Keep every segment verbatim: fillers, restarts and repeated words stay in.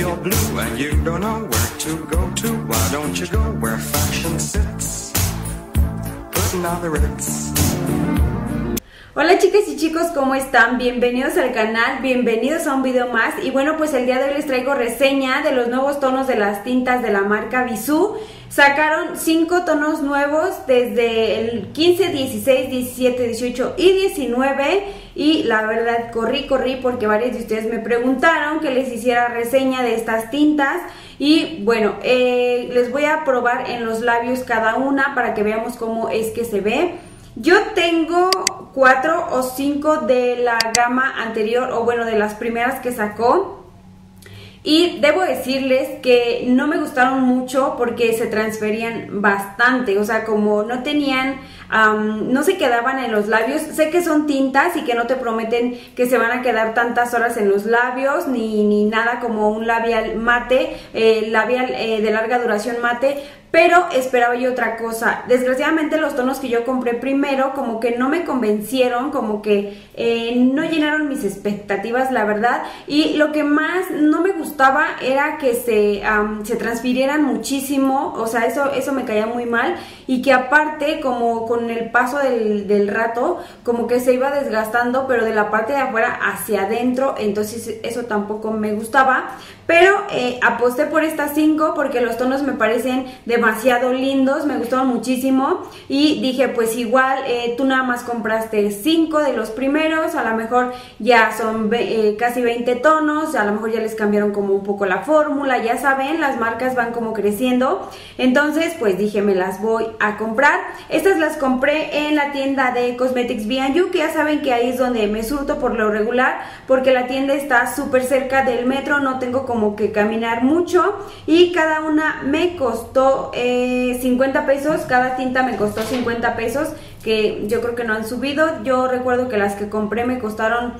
you're blue and you don't know where to go to, why don't you go where fashion sits, putting on the Ritz. Hola chicas y chicos, ¿cómo están? Bienvenidos al canal, bienvenidos a un video más. Y bueno, pues el día de hoy les traigo reseña de los nuevos tonos de las tintas de la marca Bisú. Sacaron cinco tonos nuevos desde el quince, dieciséis, diecisiete, dieciocho y diecinueve. Y la verdad corrí, corrí porque varios de ustedes me preguntaron que les hiciera reseña de estas tintas. Y bueno, eh, les voy a probar en los labios cada una para que veamos cómo es que se ve. Yo tengo cuatro o cinco de la gama anterior, o bueno, de las primeras que sacó. Y debo decirles que no me gustaron mucho porque se transferían bastante, o sea, como no tenían, um, no se quedaban en los labios. Sé que son tintas y que no te prometen que se van a quedar tantas horas en los labios, ni, ni nada como un labial mate, eh, labial eh, de larga duración mate, pero esperaba yo otra cosa. Desgraciadamente los tonos que yo compré primero como que no me convencieron, como que eh, no llenaron mis expectativas, la verdad. Y lo que más no me gustaba era que se, um, se transfirieran muchísimo, o sea, eso, eso me caía muy mal. Y que aparte, como con el paso del, del rato, como que se iba desgastando, pero de la parte de afuera hacia adentro, entonces eso tampoco me gustaba. Pero eh, aposté por estas cinco porque los tonos me parecen demasiado lindos, me gustaron muchísimo. Y dije, pues igual eh, tú nada más compraste cinco de los primeros, a lo mejor ya son eh, casi veinte tonos, a lo mejor ya les cambiaron como un poco la fórmula, ya saben, las marcas van como creciendo. Entonces pues dije, me las voy a comprar. Estas las compré en la tienda de Cosmetics B and You, que ya saben que ahí es donde me surto por lo regular, porque la tienda está súper cerca del metro, no tengo como que caminar mucho. Y cada una me costó eh, cincuenta pesos, cada tinta me costó cincuenta pesos, que yo creo que no han subido. Yo recuerdo que las que compré me costaron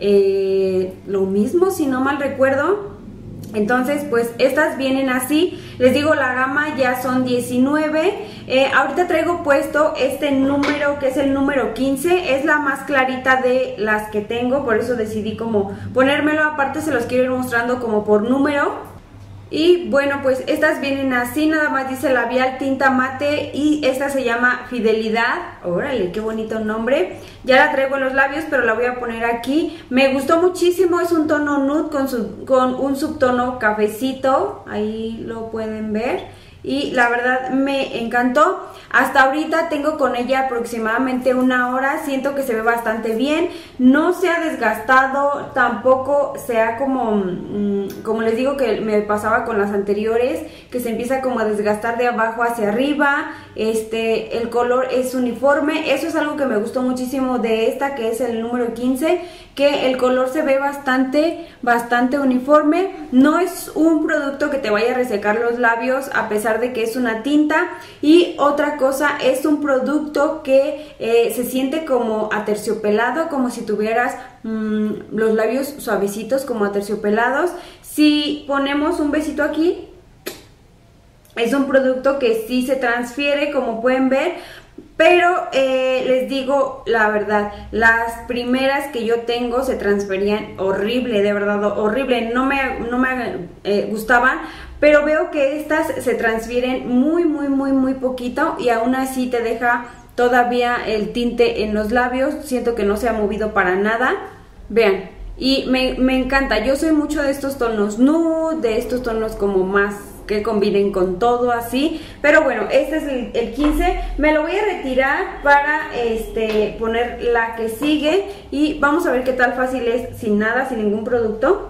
eh, lo mismo, si no mal recuerdo. Entonces pues estas vienen así, les digo, la gama ya son diecinueve. eh, ahorita traigo puesto este número que es el número quince, es la más clarita de las que tengo, por eso decidí como ponérmelo. Aparte se los quiero ir mostrando como por número. Y bueno, pues estas vienen así, nada más dice labial tinta mate, y esta se llama Fidelidad. Órale, qué bonito nombre. Ya la traigo en los labios, pero la voy a poner aquí. Me gustó muchísimo, es un tono nude con, su, con un subtono cafecito, ahí lo pueden ver. Y la verdad me encantó. Hasta ahorita tengo con ella aproximadamente una hora. Siento que se ve bastante bien. No se ha desgastado. Tampoco se ha como... Mmm, como les digo que me pasaba con las anteriores, que se empieza como a desgastar de abajo hacia arriba. Este, el color es uniforme. Eso es algo que me gustó muchísimo de esta, que es el número quince. Que el color se ve bastante, bastante uniforme. No es un producto que te vaya a resecar los labios, a pesar de que es una tinta. Y otra cosa, es un producto que eh, se siente como aterciopelado, como si tuvieras mmm, los labios suavecitos, como aterciopelados. Si ponemos un besito aquí, es un producto que sí se transfiere, como pueden ver. Pero eh, les digo la verdad, las primeras que yo tengo se transferían horrible, de verdad horrible, no me, no me eh, gustaban. Pero veo que estas se transfieren muy muy muy muy poquito, y aún así te deja todavía el tinte en los labios. Siento que no se ha movido para nada, vean. Y me, me encanta, yo soy mucho de estos tonos nude, de estos tonos como más que combinen con todo así. Pero bueno, este es el, el quince. Me lo voy a retirar para este poner la que sigue. Y vamos a ver qué tal fácil es sin nada, sin ningún producto.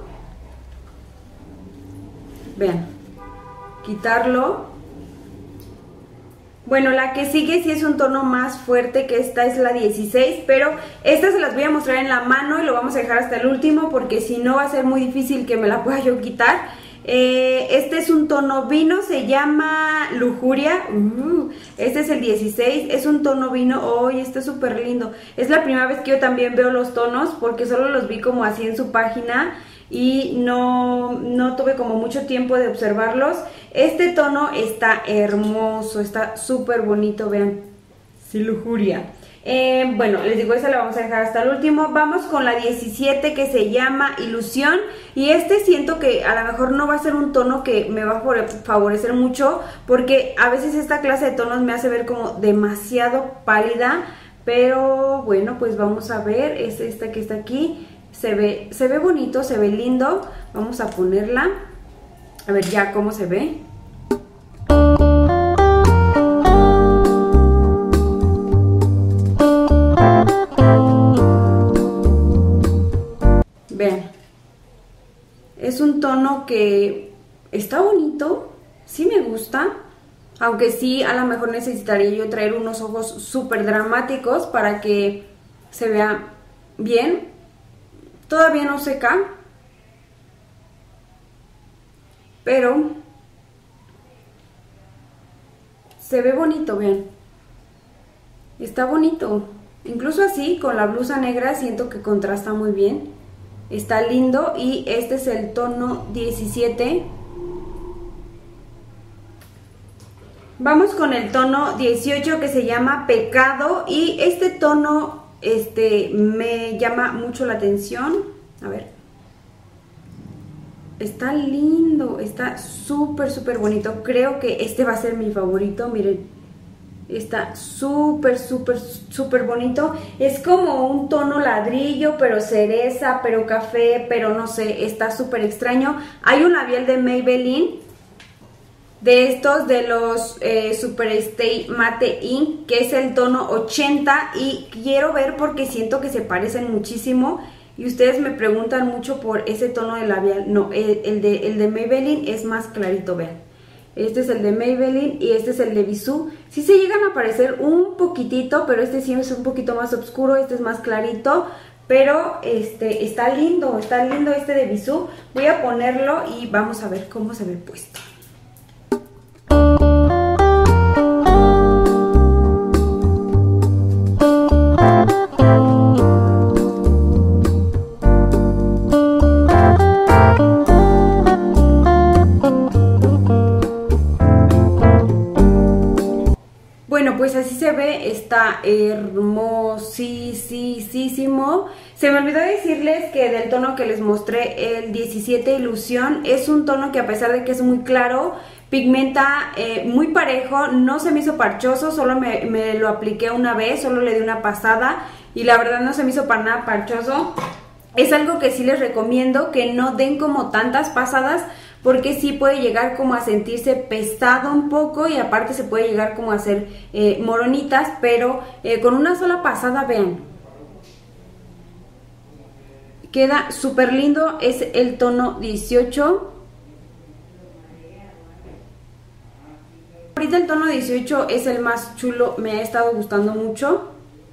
Vean, quitarlo. Bueno, la que sigue sí es un tono más fuerte, que esta es la dieciséis, pero esta se las voy a mostrar en la mano y lo vamos a dejar hasta el último, porque si no va a ser muy difícil que me la pueda yo quitar. Eh, este es un tono vino, se llama Lujuria. Uh, este es el dieciséis, es un tono vino. Oh, este es súper lindo. Es la primera vez que yo también veo los tonos, porque solo los vi como así en su página y no, no tuve como mucho tiempo de observarlos. Este tono está hermoso, está súper bonito, vean. Sí, Lujuria. Eh, bueno, les digo, esa la vamos a dejar hasta el último. Vamos con la diecisiete, que se llama Ilusión. Y este siento que a lo mejor no va a ser un tono que me va a favorecer mucho, porque a veces esta clase de tonos me hace ver como demasiado pálida. Pero bueno, pues vamos a ver. Es esta que está aquí. Se ve, se ve bonito, se ve lindo. Vamos a ponerla. A ver ya cómo se ve. Vean, es un tono que está bonito, sí me gusta, aunque sí a lo mejor necesitaría yo traer unos ojos súper dramáticos para que se vea bien. Todavía no seca, pero se ve bonito, vean, está bonito. Incluso así, con la blusa negra siento que contrasta muy bien. Está lindo y este es el tono diecisiete. Vamos con el tono dieciocho, que se llama Pecado, y este tono este me llama mucho la atención. A ver. Está lindo, está súper súper bonito. Creo que este va a ser mi favorito, miren. Está súper, súper, súper bonito. Es como un tono ladrillo, pero cereza, pero café, pero no sé, está súper extraño. Hay un labial de Maybelline, de estos, de los eh, Super Stay Matte Ink, que es el tono ochenta. Y quiero ver porque siento que se parecen muchísimo. Y ustedes me preguntan mucho por ese tono de labial. No, el, el, de, el de Maybelline es más clarito, vean. Este es el de Maybelline y este es el de Bisú. Sí se llegan a parecer un poquitito, pero este sí es un poquito más oscuro, este es más clarito. Pero este está lindo, está lindo este de Bisú. Voy a ponerlo y vamos a ver cómo se ve puesto. Bueno, pues así se ve, está hermosísimo. Se me olvidó decirles que del tono que les mostré, el diecisiete Ilusión, es un tono que a pesar de que es muy claro, pigmenta eh, muy parejo, no se me hizo parchoso, solo me, me lo apliqué una vez, solo le di una pasada y la verdad no se me hizo para nada parchoso. Es algo que sí les recomiendo, que no den como tantas pasadas, porque sí puede llegar como a sentirse pesado un poco y aparte se puede llegar como a hacer eh, moronitas, pero eh, con una sola pasada, vean, queda súper lindo. Es el tono dieciocho. Ahorita el tono dieciocho es el más chulo, me ha estado gustando mucho.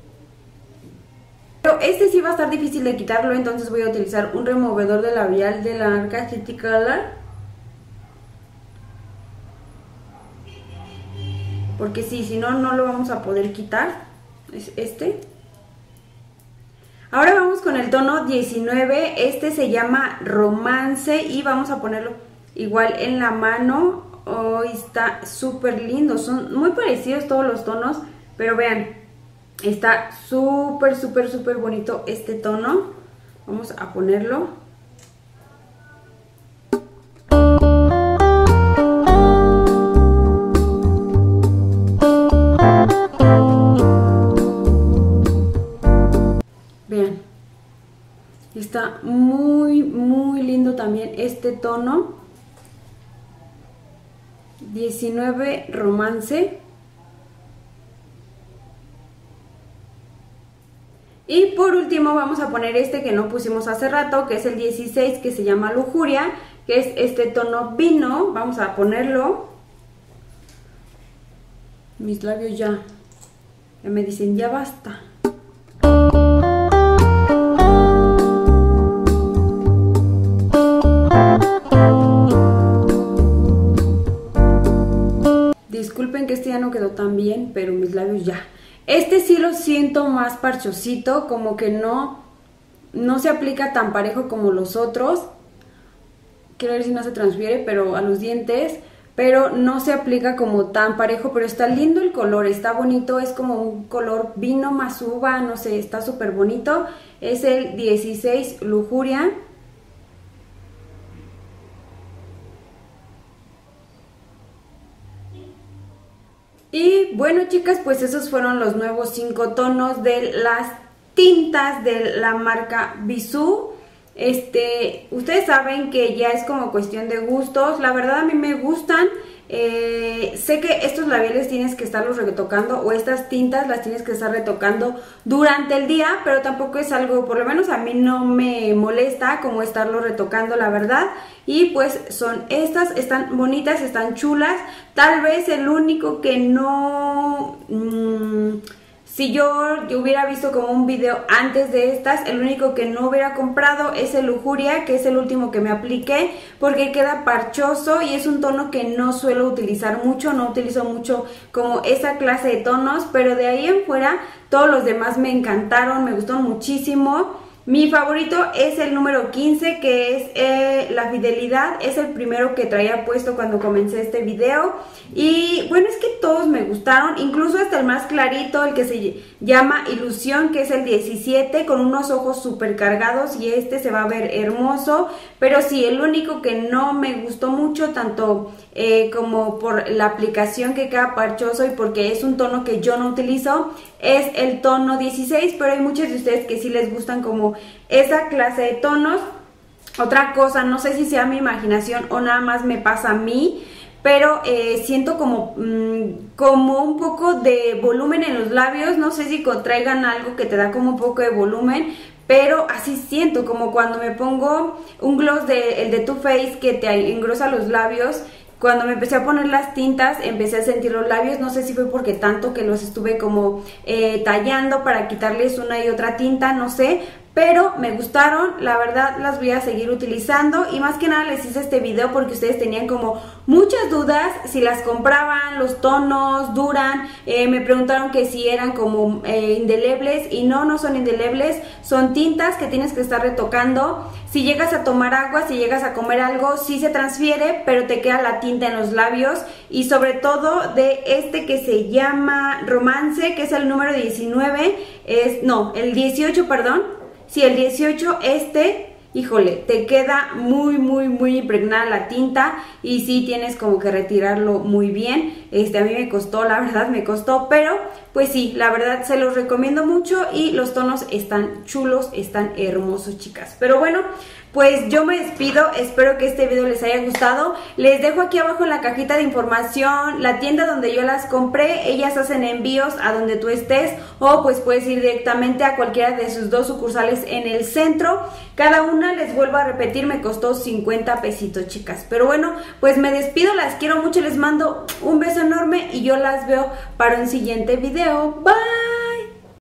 Pero este sí va a estar difícil de quitarlo, entonces voy a utilizar un removedor de labial de la marca City Color. Porque sí, si no, no lo vamos a poder quitar. Es este. Ahora vamos con el tono diecinueve. Este se llama Romance y vamos a ponerlo igual en la mano. Hoy oh, está súper lindo. Son muy parecidos todos los tonos, pero vean, está súper, súper, súper bonito este tono. Vamos a ponerlo. Vean, está muy, muy lindo también este tono. diecinueve Romance. Y por último vamos a poner este que no pusimos hace rato, que es el dieciséis, que se llama Lujuria, que es este tono vino. Vamos a ponerlo. Mis labios ya, ya me dicen ya basta. Disculpen que este ya no quedó tan bien, pero mis labios ya. Este sí lo siento más parchosito, como que no, no se aplica tan parejo como los otros. Quiero ver si no se transfiere, pero a los dientes. pero no se aplica como tan parejo, pero está lindo el color, está bonito, es como un color vino más uva, no sé, está súper bonito. Es el dieciséis Lujuria. Y bueno, chicas, pues esos fueron los nuevos cinco tonos de las tintas de la marca Bisú. Este, ustedes saben que ya es como cuestión de gustos. La verdad a mí me gustan. Eh, sé que estos labiales tienes que estarlos retocando, o estas tintas las tienes que estar retocando durante el día, pero tampoco es algo, por lo menos a mí no me molesta como estarlo retocando, la verdad. Y pues son estas, están bonitas, están chulas. Tal vez el único que no... Mmm, si yo, yo hubiera visto como un video antes de estas, el único que no hubiera comprado es el Lujuria, que es el último que me apliqué, porque queda parchoso y es un tono que no suelo utilizar mucho, no utilizo mucho como esa clase de tonos, pero de ahí en fuera todos los demás me encantaron, me gustaron muchísimo. Mi favorito es el número quince, que es eh, la Fidelidad. Es el primero que traía puesto cuando comencé este video. Y bueno, es que todos me gustaron, incluso hasta el más clarito, el que se llama Ilusión, que es el diecisiete, con unos ojos súper cargados, y este se va a ver hermoso. Pero sí, el único que no me gustó mucho, tanto eh, como por la aplicación que queda parchoso y porque es un tono que yo no utilizo, es el tono dieciséis, pero hay muchos de ustedes que sí les gustan como esa clase de tonos. Otra cosa, no sé si sea mi imaginación o nada más me pasa a mí, pero eh, siento como, mmm, como un poco de volumen en los labios. No sé si contraigan algo que te da como un poco de volumen, pero así siento, como cuando me pongo un gloss de, el de Too Faced, que te engrosa los labios. Cuando me empecé a poner las tintas, empecé a sentir los labios, no sé si fue porque tanto que los estuve como eh, tallando para quitarles una y otra tinta, no sé, pero me gustaron, la verdad las voy a seguir utilizando. Y más que nada les hice este video porque ustedes tenían como muchas dudas si las compraban, los tonos duran, eh, me preguntaron que si eran como eh, indelebles, y no, no son indelebles, son tintas que tienes que estar retocando. Si llegas a tomar agua, si llegas a comer algo, sí se transfiere, pero te queda la tinta en los labios. Y sobre todo de este que se llama Romance, que es el número diecinueve, es, no, el dieciocho, perdón. Sí, el dieciocho, este, híjole, te queda muy, muy, muy impregnada la tinta, y sí tienes como que retirarlo muy bien. Este, a mí me costó, la verdad me costó, pero pues sí, la verdad se los recomiendo mucho y los tonos están chulos, están hermosos, chicas. Pero bueno, pues yo me despido, espero que este video les haya gustado. Les dejo aquí abajo en la cajita de información la tienda donde yo las compré. Ellas hacen envíos a donde tú estés, o pues puedes ir directamente a cualquiera de sus dos sucursales en el centro. Cada una, les vuelvo a repetir, me costó cincuenta pesitos, chicas. Pero bueno, pues me despido, las quiero mucho, les mando un beso enorme y yo las veo para un siguiente video. Bye.